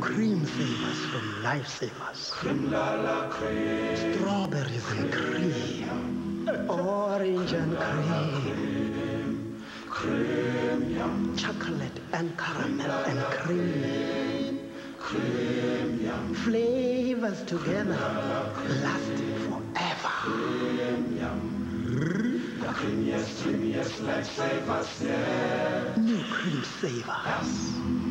cream savers from Lifesavers. Cream la la cream. Strawberries and cream. Orange and cream. Cream yum. Chocolate and caramel and cream. Cream yum. Flavors together, lasting forever. Cream yum. Cream yes, Lifesavers, yeah. New cream savers.